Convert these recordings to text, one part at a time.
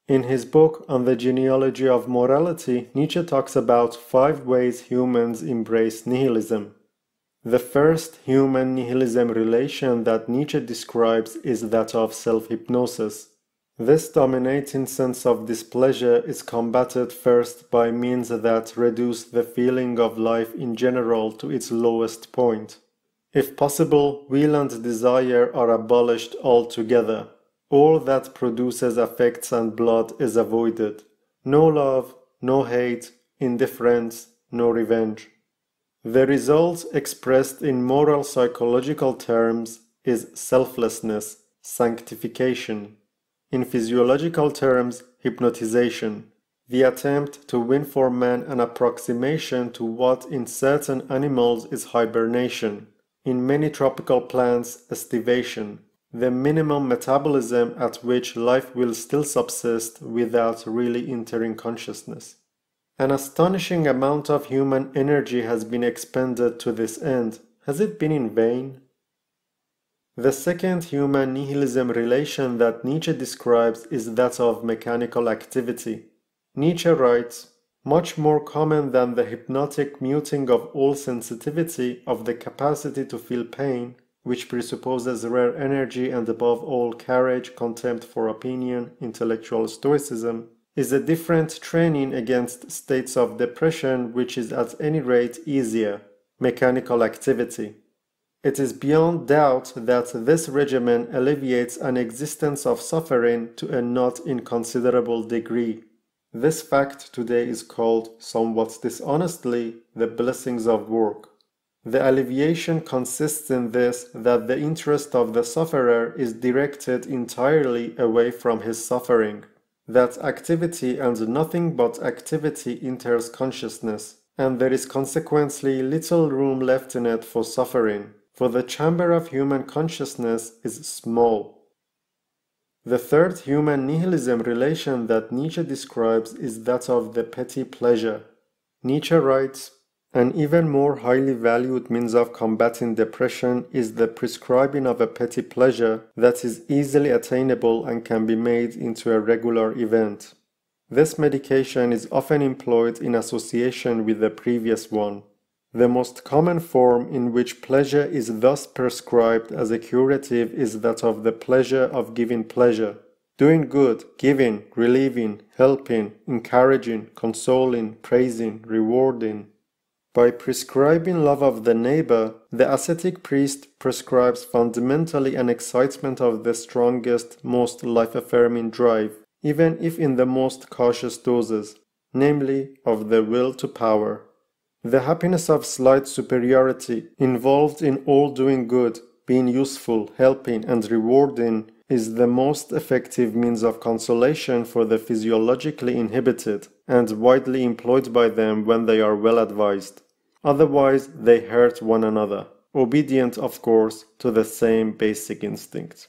In his book on the genealogy of morality, Nietzsche talks about 5 ways humans embrace nihilism. The first human nihilism relation that Nietzsche describes is that of self-hypnosis. This dominating sense of displeasure is combated first by means that reduce the feeling of life in general to its lowest point. If possible, will and desire are abolished altogether. All that produces affects and blood is avoided. No love, no hate, indifference, no revenge. The result, expressed in moral psychological terms, is selflessness, sanctification. In physiological terms, hypnotization, the attempt to win for man an approximation to what in certain animals is hibernation, in many tropical plants, estivation, the minimum metabolism at which life will still subsist without really entering consciousness. An astonishing amount of human energy has been expended to this end. Has it been in vain? The second human nihilism relation that Nietzsche describes is that of mechanical activity. Nietzsche writes, much more common than the hypnotic muting of all sensitivity of the capacity to feel pain, which presupposes rare energy and above all courage, contempt for opinion, intellectual stoicism, is a different training against states of depression which is at any rate easier, mechanical activity. It is beyond doubt that this regimen alleviates an existence of suffering to a not inconsiderable degree. This fact today is called, somewhat dishonestly, the blessings of work. The alleviation consists in this, that the interest of the sufferer is directed entirely away from his suffering, that activity and nothing but activity enters consciousness, and there is consequently little room left in it for suffering. For the chamber of human consciousness is small. The third human nihilism relation that Nietzsche describes is that of the petty pleasure. Nietzsche writes, an even more highly valued means of combating depression is the prescribing of a petty pleasure that is easily attainable and can be made into a regular event. This medication is often employed in association with the previous one. The most common form in which pleasure is thus prescribed as a curative is that of the pleasure of giving pleasure, doing good, giving, relieving, helping, encouraging, consoling, praising, rewarding. By prescribing love of the neighbor, the ascetic priest prescribes fundamentally an excitement of the strongest, most life-affirming drive, even if in the most cautious doses, namely of the will to power. The happiness of slight superiority, involved in all doing good, being useful, helping, and rewarding, is the most effective means of consolation for the physiologically inhibited, and widely employed by them when they are well advised. Otherwise, they hurt one another, obedient, of course, to the same basic instinct.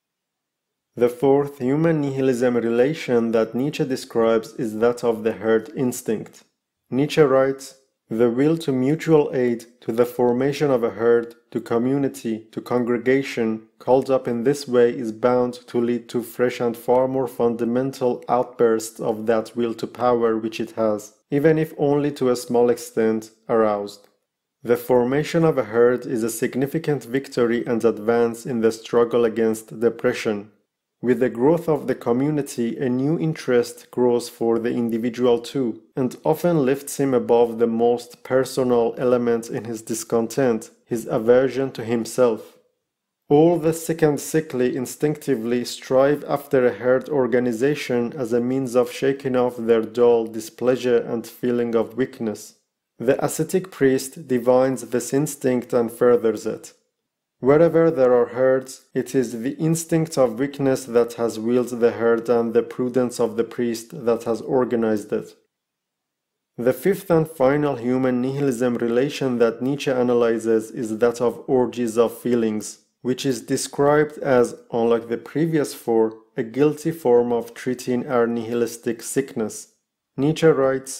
The fourth human nihilism relation that Nietzsche describes is that of the herd instinct. Nietzsche writes, the will to mutual aid, to the formation of a herd, to community, to congregation, called up in this way is bound to lead to fresh and far more fundamental outbursts of that will to power which it has, even if only to a small extent, aroused. The formation of a herd is a significant victory and advance in the struggle against depression. With the growth of the community, a new interest grows for the individual too, and often lifts him above the most personal element in his discontent, his aversion to himself. All the sick and sickly instinctively strive after a herd organization as a means of shaking off their dull displeasure and feeling of weakness. The ascetic priest divines this instinct and furthers it. Wherever there are herds, it is the instinct of weakness that has willed the herd and the prudence of the priest that has organized it. The fifth and final human nihilism relation that Nietzsche analyzes is that of orgies of feelings, which is described as, unlike the previous four, a guilty form of treating our nihilistic sickness. Nietzsche writes,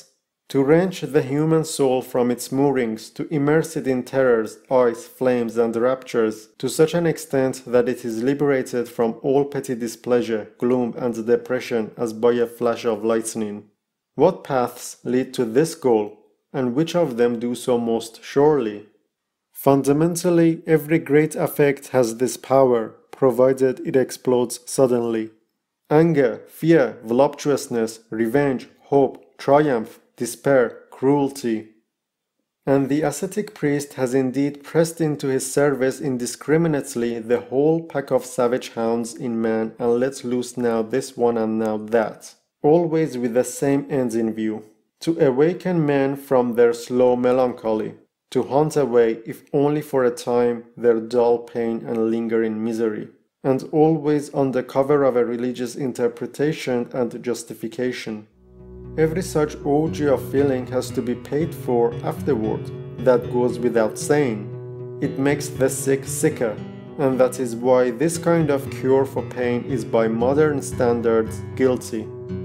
To wrench the human soul from its moorings, to immerse it in terrors, ice, flames, and raptures, to such an extent that it is liberated from all petty displeasure, gloom, and depression as by a flash of lightning. What paths lead to this goal, and which of them do so most surely? Fundamentally, every great affect has this power, provided it explodes suddenly. Anger, fear, voluptuousness, revenge, hope, triumph, despair, cruelty. And the ascetic priest has indeed pressed into his service indiscriminately the whole pack of savage hounds in man and let loose now this one and now that, always with the same ends in view: to awaken men from their slow melancholy, to hunt away, if only for a time, their dull pain and lingering misery, and always under cover of a religious interpretation and justification. Every such orgy of feeling has to be paid for afterward. That goes without saying. It makes the sick sicker, and that is why this kind of cure for pain is by modern standards guilty.